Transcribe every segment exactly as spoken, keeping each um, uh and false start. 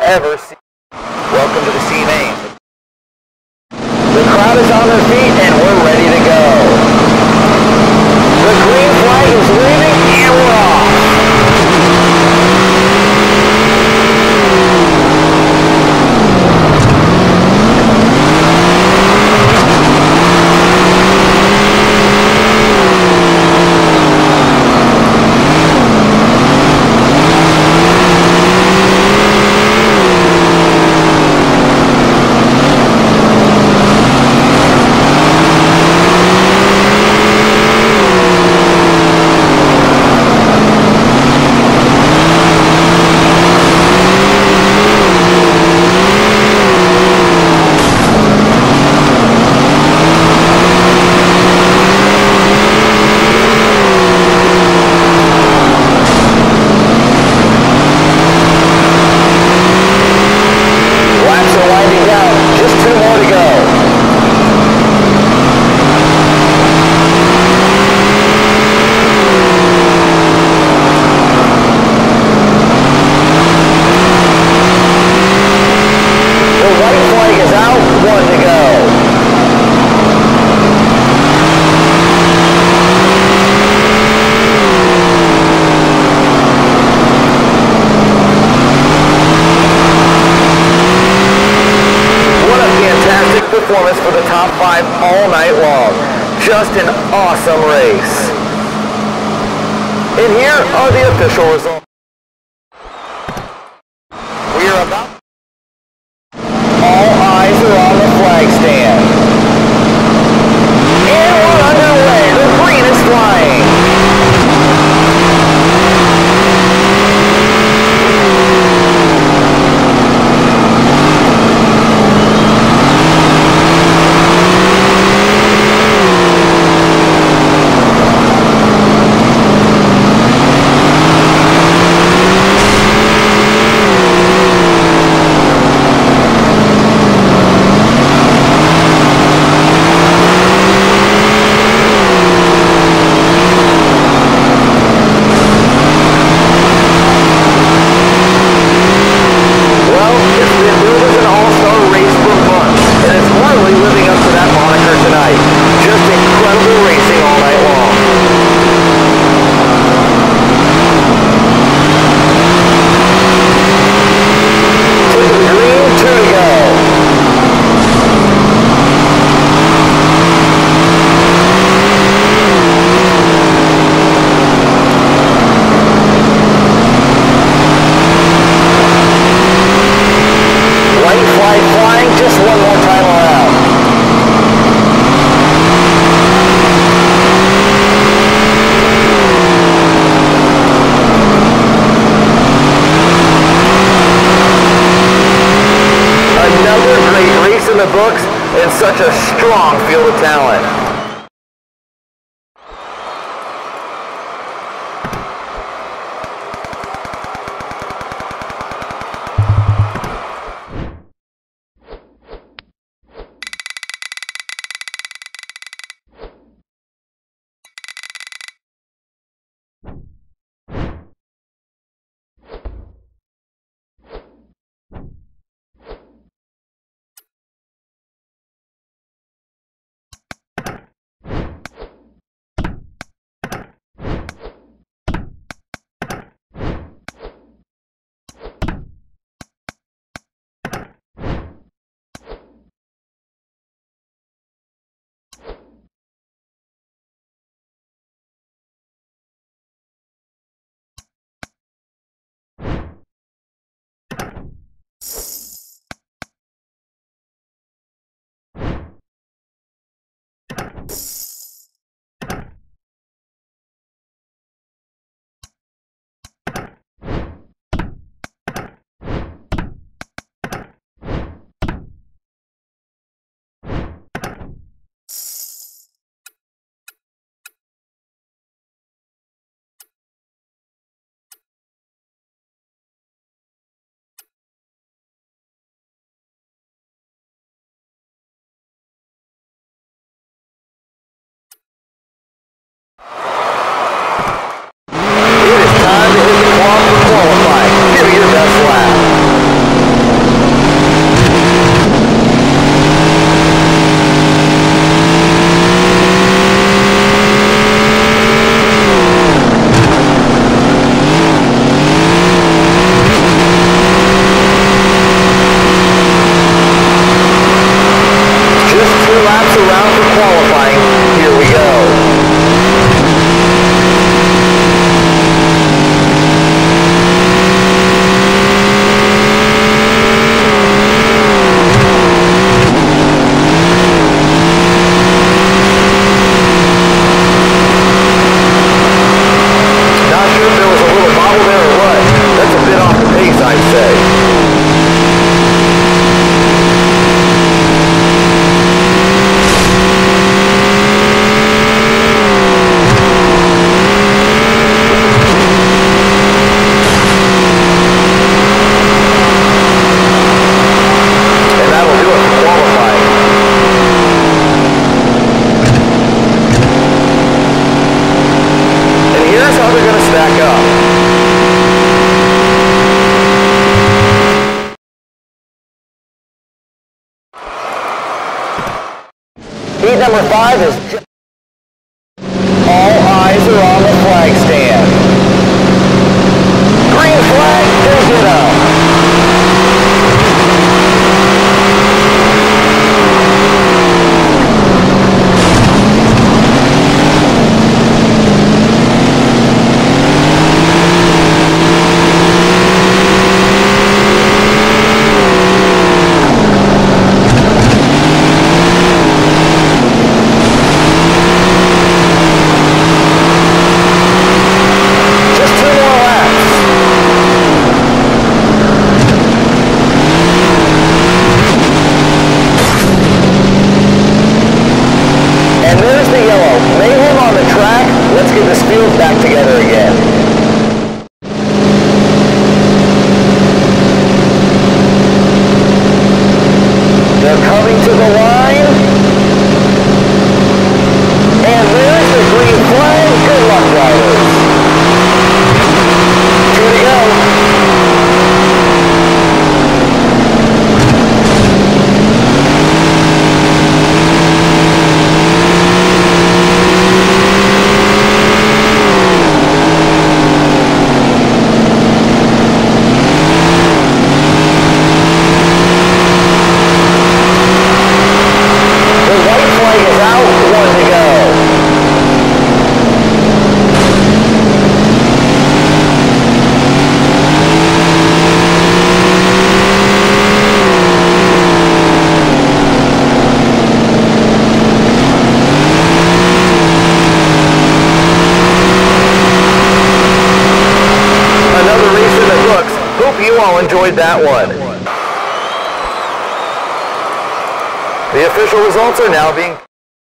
ever seen. Welcome to the C main. The crowd is on their feet and we're ready to go. The green flag is waving and we're off. Performance for the top five all night long. Just an awesome race. And here are the official results. We are about... All eyes are on the flag stand. And we're underway. The green is flying. The books and such a strong field of talent. Heat number five is just... All eyes are on the flag stand. Green flag, take it up. Back together again. They're coming to the line. And there's the green flag. Good luck, drivers. Two to go. You all enjoyed that one. The official results are now being...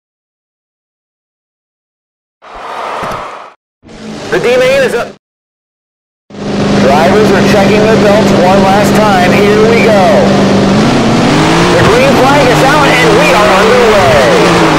The D-main is up. Drivers are checking their belts one last time. Here we go. The green flag is out and we are underway.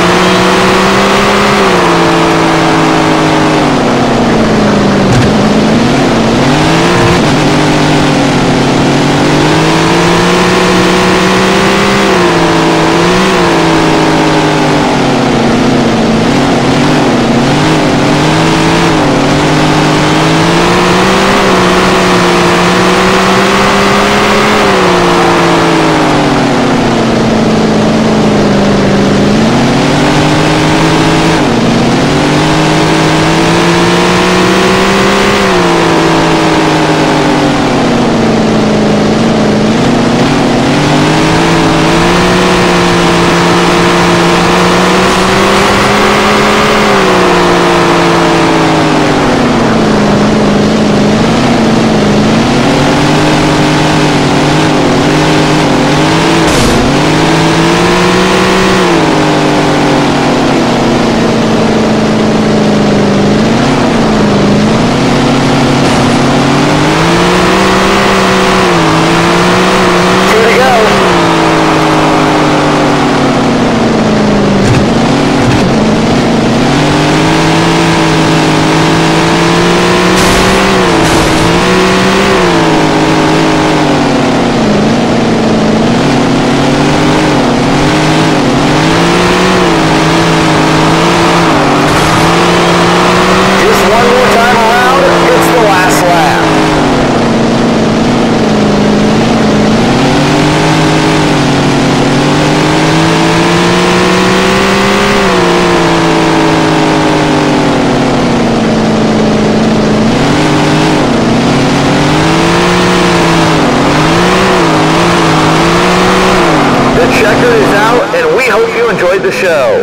The show.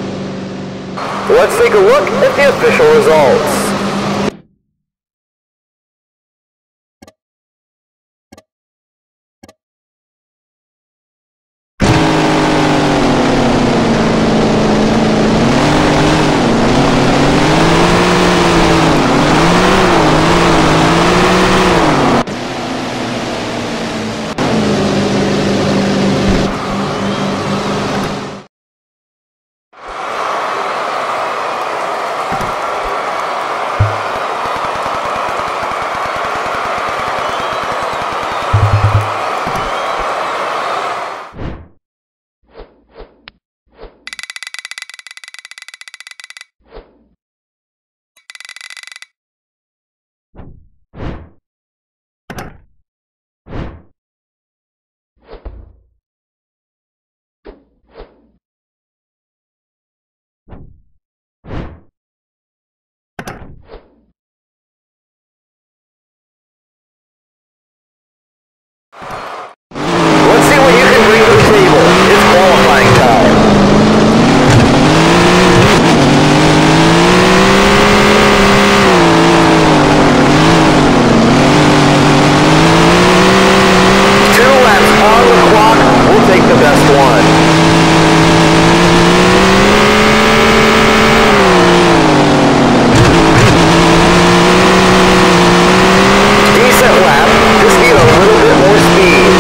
Let's take a look at the official results. Let's see what you can bring to the table. It's qualifying time. Two laps on the clock. We'll take the best one. Decent lap. Just need a little bit more speed.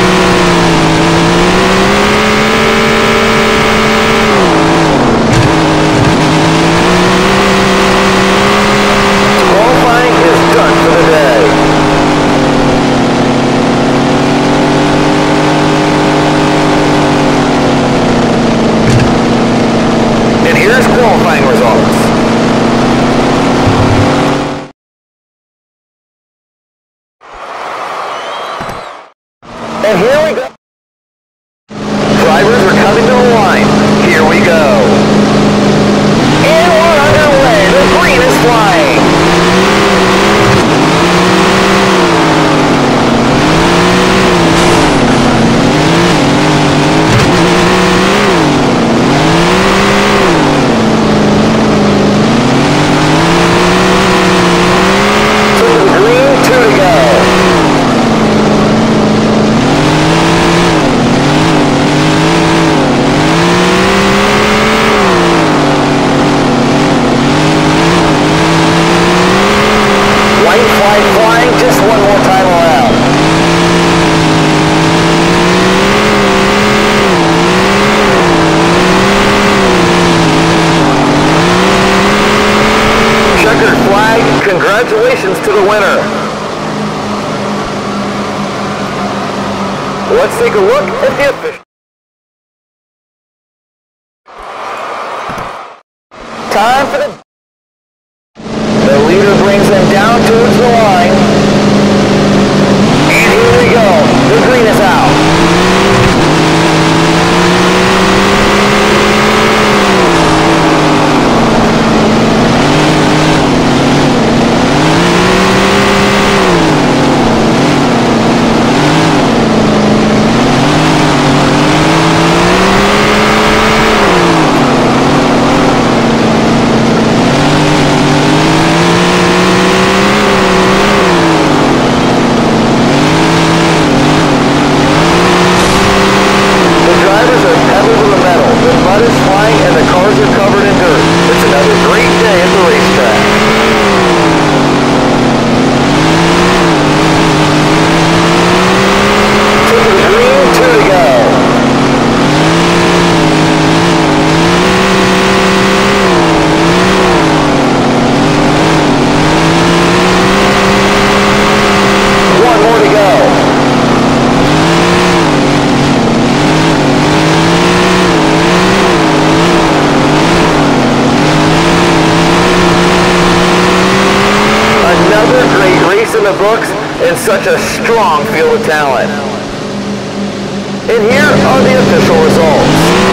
Qualifying is done for the day. And here's qualifying results. And here we go. Drivers are coming to the line. Here we go. And we're underway. The green is flying. To the green, two to go. White flag flying, just one more time around. Checkered flag, congratulations to the winner. Let's take a look at the official. Time for the... The leader brings them down towards the line. And here we go. The green is out. The books and such a strong field of talent. And here are the official results.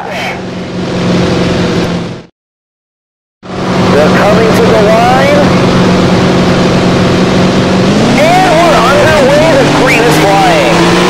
crash. They're coming to the line. And we're underway. The green is flying.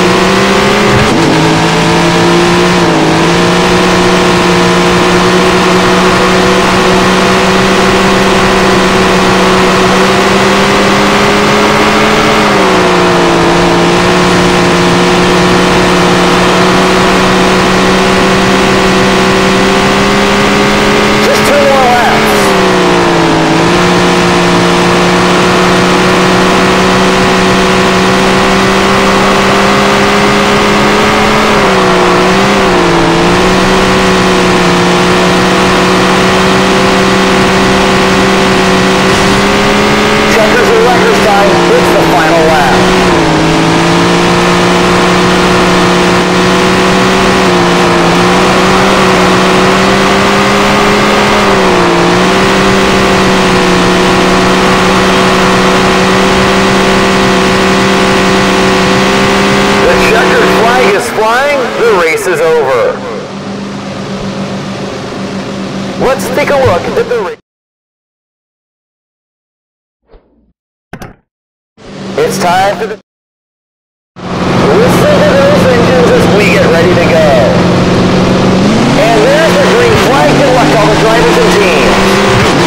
Is over. Let's take a look at the race. It's time for the... Listen to those engines as we get ready to go. And there's the green flag. Good luck to all the drivers and teams.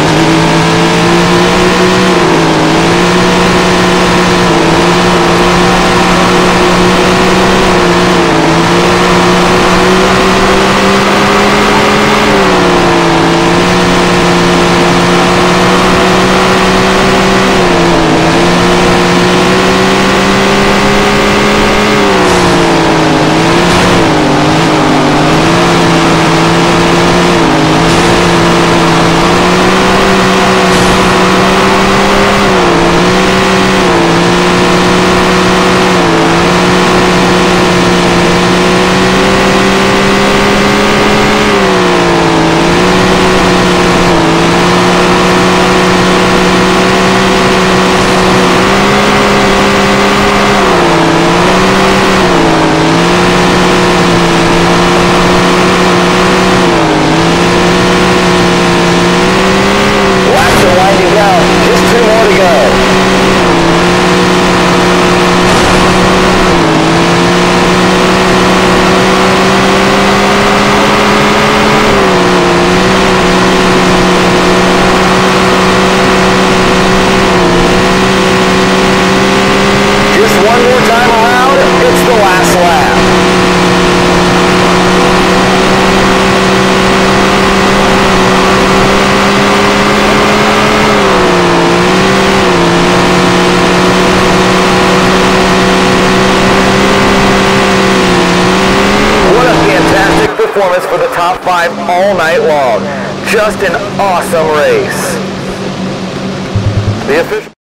Performance for the top five all night long. Just an awesome race. The official.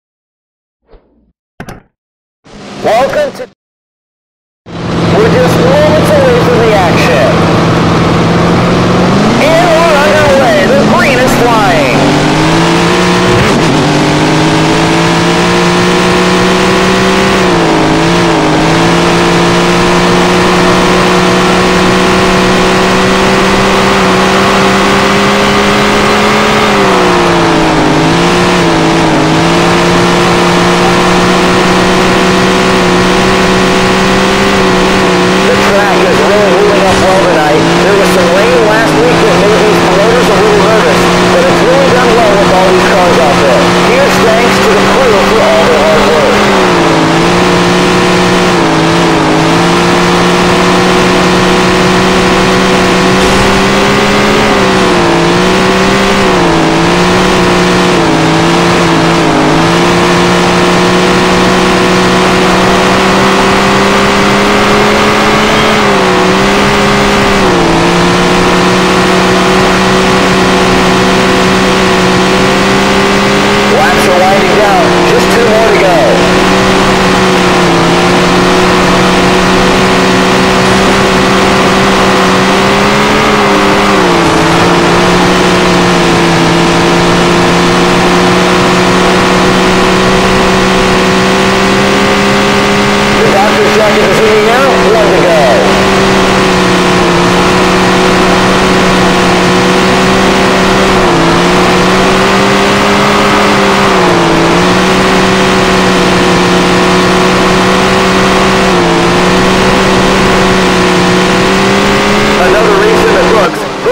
Welcome to. We're just moments away from the action. And we're underway. The green is flying.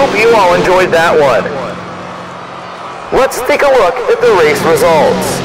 hope you all enjoyed that one. Let's take a look at the race results.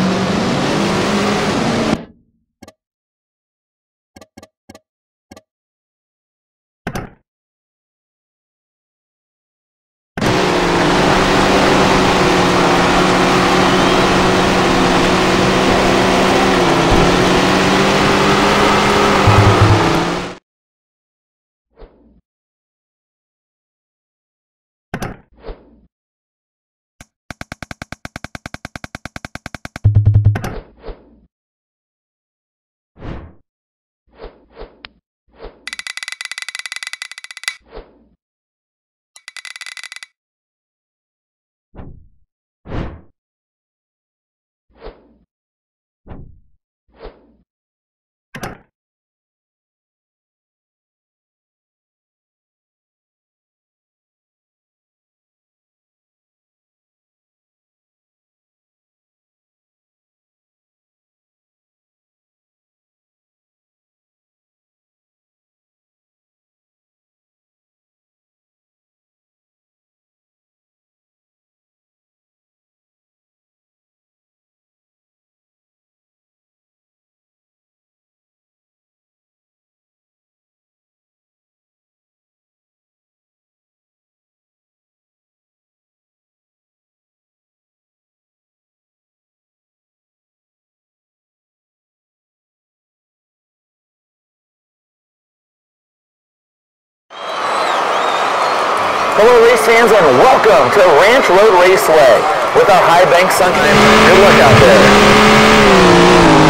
Hello race fans and welcome to Ranch Road Raceway with our high bank sun time. Good luck out there.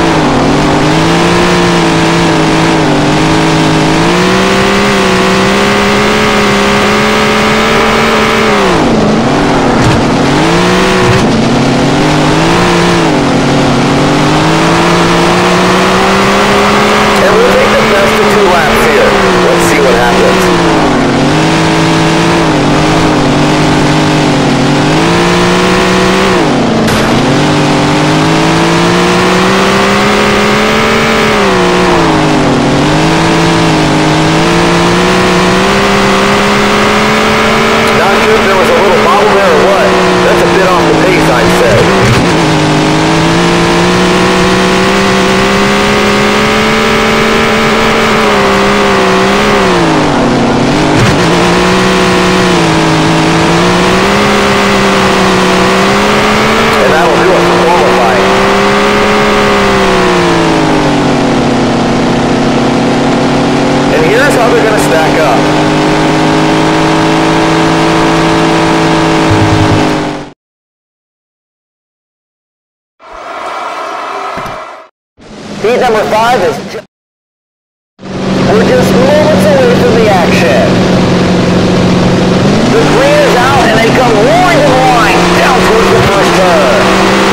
And we'll take the best of two laps here. Let's see what happens. Heat number five is just, we're just moments away from the action. The green is out and they come roaring in line down towards the first turn.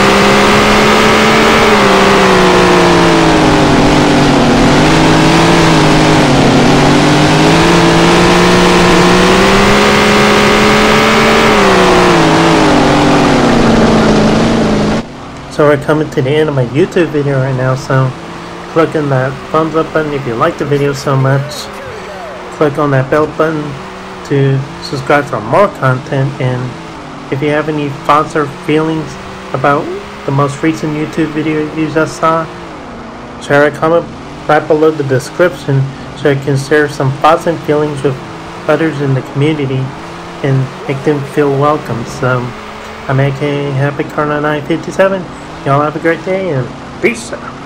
So we're coming to the end of my YouTube video right now, so click on that thumbs up button if you like the video so much. Click on that bell button to subscribe for more content, and if you have any thoughts or feelings about the most recent YouTube video you just saw, share a comment right below the description so I can share some thoughts and feelings with others in the community and make them feel welcome. So I'm A K A Happy Car nine fifty-seven. Y'all have a great day and peace out.